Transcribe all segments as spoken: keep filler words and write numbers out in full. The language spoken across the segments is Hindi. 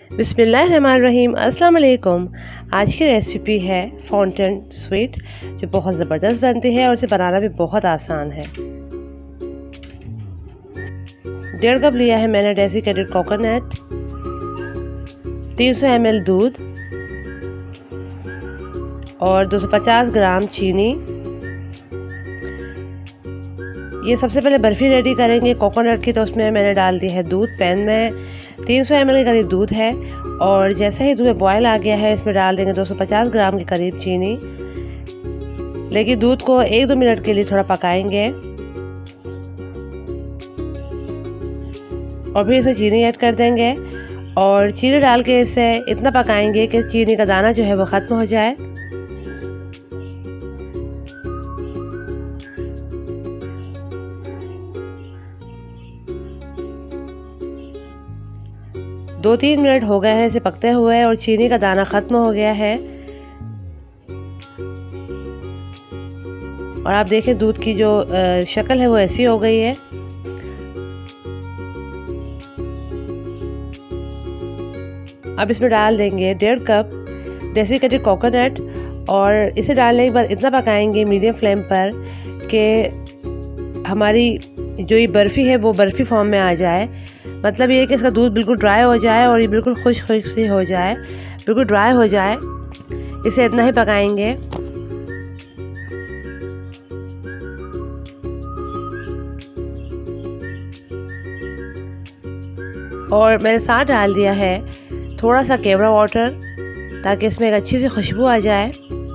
बिस्मिल्लाहिर्रहमानिर्रहीम। अस्सलाम वालेकुम। आज की रेसिपी है फाउंटेन स्वीट, जो बहुत ज़बरदस्त बनती है और इसे बनाना भी बहुत आसान है। डेढ़ कप लिया है मैंने डेसिकेटेड कोकोनट, तीन सौ एम एल दूध और दो सौ पचास ग्राम चीनी। ये सबसे पहले बर्फ़ी रेडी करेंगे कोकोनट की, तो उसमें मैंने डाल दी है दूध। पैन में तीन सौ एम एल के करीब दूध है और जैसे ही दूध में बॉयल आ गया है, इसमें डाल देंगे दो सौ पचास ग्राम के करीब चीनी। लेकिन दूध को एक दो मिनट के लिए थोड़ा पकाएंगे और फिर इसमें चीनी ऐड कर देंगे और चीनी डाल के इसे इतना पकाएंगे कि चीनी का दाना जो है वो ख़त्म हो जाए। दो तीन मिनट हो गए हैं इसे पकते हुए और चीनी का दाना ख़त्म हो गया है। और आप देखें दूध की जो शक्ल है वो ऐसी हो गई है। अब इसमें डाल देंगे डेढ़ कप डेसिकेटेड कोकोनट और इसे डालने के बाद इतना पकाएंगे मीडियम फ्लेम पर कि हमारी जो ये बर्फ़ी है वो बर्फ़ी फॉर्म में आ जाए। मतलब ये है कि इसका दूध बिल्कुल ड्राई हो जाए और ये बिल्कुल खुश खुश सी हो जाए, बिल्कुल ड्राई हो जाए। इसे इतना ही पकाएंगे। और मैंने साथ डाल दिया है थोड़ा सा केवड़ा वाटर, ताकि इसमें एक अच्छी सी खुशबू आ जाए।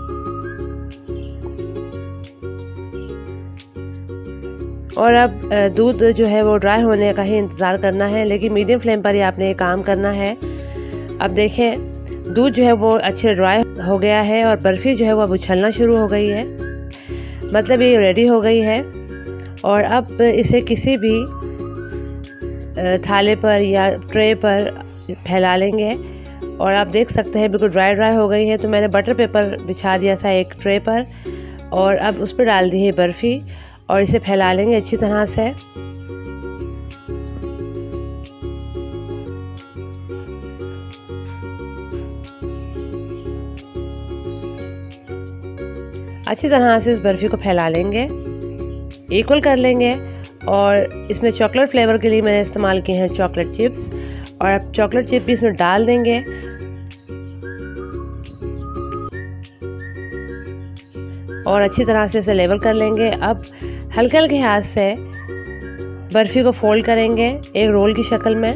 और अब दूध जो है वो ड्राई होने का ही इंतज़ार करना है, लेकिन मीडियम फ्लेम पर ही आपने ये काम करना है। अब देखें दूध जो है वो अच्छे ड्राई हो गया है और बर्फ़ी जो है वो अब उछलना शुरू हो गई है, मतलब ये रेडी हो गई है। और अब इसे किसी भी थाले पर या ट्रे पर फैला लेंगे और आप देख सकते हैं बिल्कुल ड्राई ड्राई हो गई है। तो मैंने बटर पेपर बिछा दिया था एक ट्रे पर और अब उस पर डाल दी है बर्फ़ी और इसे फैला लेंगे अच्छी तरह से। अच्छी तरह से इस बर्फ़ी को फैला लेंगे, इक्वल कर लेंगे। और इसमें चॉकलेट फ्लेवर के लिए मैंने इस्तेमाल किए हैं चॉकलेट चिप्स और अब चॉकलेट चिप भी इसमें डाल देंगे। और अच्छी तरह से इसे लेवल कर लेंगे। अब हल्के हल्के हाथ से बर्फ़ी को फोल्ड करेंगे एक रोल की शक्ल में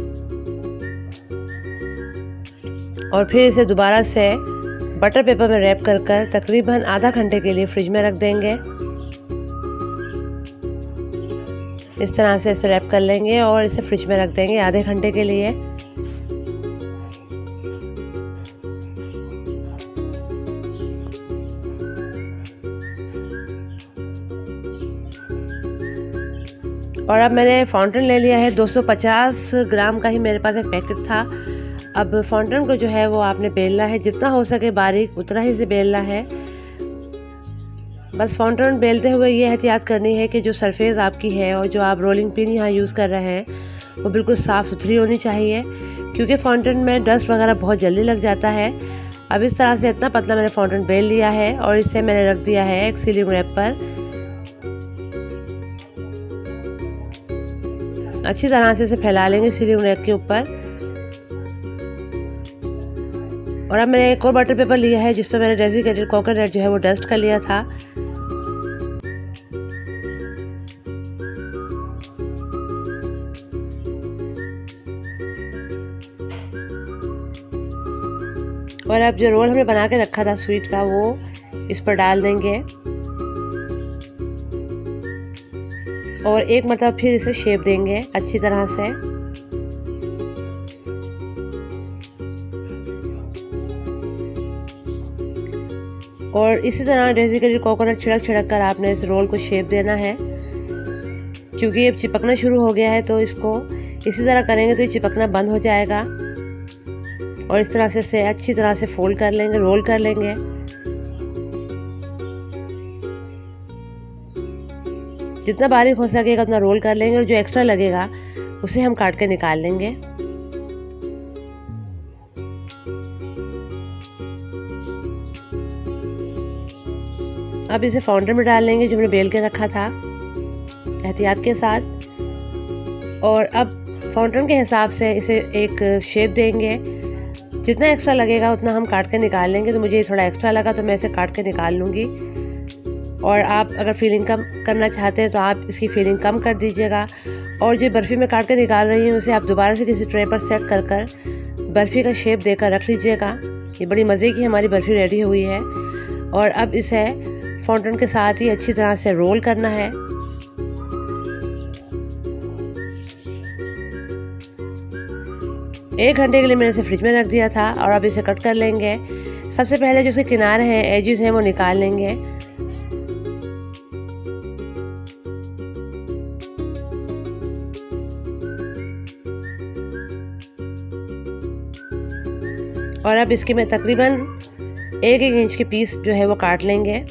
और फिर इसे दोबारा से बटर पेपर में रैप कर कर तकरीबन आधा घंटे के लिए फ्रिज में रख देंगे। इस तरह से इसे रैप कर लेंगे और इसे फ्रिज में रख देंगे आधे घंटे के लिए। और अब मैंने फाउंटेन ले लिया है, दो सौ पचास ग्राम का ही मेरे पास एक पैकेट था। अब फाउंटेन को जो है वो आपने बेलना है, जितना हो सके बारीक उतना ही से बेलना है। बस फाउंटेन बेलते हुए ये एहतियात करनी है कि जो सरफेस आपकी है और जो आप रोलिंग पिन यहाँ यूज़ कर रहे हैं वो बिल्कुल साफ़ सुथरी होनी चाहिए, क्योंकि फाउंटेन में डस्ट वगैरह बहुत जल्दी लग जाता है। अब इस तरह से इतना पतला मैंने फाउंटेन बेल लिया है और इसे मैंने रख दिया है एक सीलिंग रैप पर। अच्छी तरह से इसे फैला लेंगे सीलिंग रैक के ऊपर। और अब मैंने एक और बटर पेपर लिया है जिस पर मैंने डेसिकेटेड कोकोनट जो है वो डस्ट कर लिया था। और अब जो रोल हमने बना के रखा था स्वीट का वो इस पर डाल देंगे और एक मतलब फिर इसे शेप देंगे अच्छी तरह से। और इसी तरह डेसिकेटेड कोकोनट छिड़क छिड़क कर आपने इस रोल को शेप देना है। क्योंकि ये चिपकना शुरू हो गया है तो इसको इसी तरह करेंगे तो ये चिपकना बंद हो जाएगा। और इस तरह से इसे अच्छी तरह से फोल्ड कर लेंगे, रोल कर लेंगे। जितना बारीक हो सकेगा उतना रोल कर लेंगे और जो एक्स्ट्रा लगेगा उसे हम काट के निकाल लेंगे। अब इसे फाउंडर में डाल लेंगे जो हमने बेल के रखा था एहतियात के साथ। और अब फाउंटेन के हिसाब से इसे एक शेप देंगे। जितना एक्स्ट्रा लगेगा उतना हम काट के निकाल लेंगे। तो मुझे थोड़ा एक्स्ट्रा लगा तो मैं इसे काट के निकाल लूँगी। और आप अगर फीलिंग कम करना चाहते हैं तो आप इसकी फीलिंग कम कर दीजिएगा। और जो बर्फ़ी में काट के निकाल रही हूँ उसे आप दोबारा से किसी ट्रे पर सेट कर कर बर्फ़ी का शेप देकर रख लीजिएगा। ये बड़ी मज़े की हमारी बर्फ़ी रेडी हुई है। और अब इसे फाउंटेन के साथ ही अच्छी तरह से रोल करना है। एक घंटे के लिए मैंने इसे फ्रिज में रख दिया था और अब इसे कट कर लेंगे। सबसे पहले जो इसके किनारे हैं, एजेस हैं, वो निकाल लेंगे। और अब इसके में तकरीबन एक एक इंच के पीस जो है वो काट लेंगे।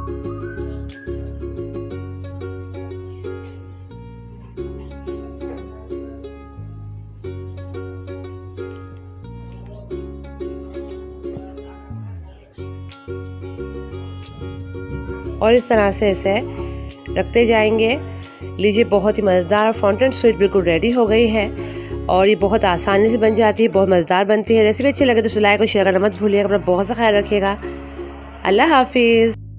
और इस तरह से इसे रखते जाएंगे। लीजिए, बहुत ही मज़ेदार फाउंटेन स्वीट बिल्कुल रेडी हो गई है। और ये बहुत आसानी से बन जाती है, बहुत मज़ेदार बनती है। रेसिपी अच्छी लगे तो लाइक और शेयर करना मत भूलिएगा। अपना बहुत सा ख्याल रखिएगा। अल्लाह हाफिज़।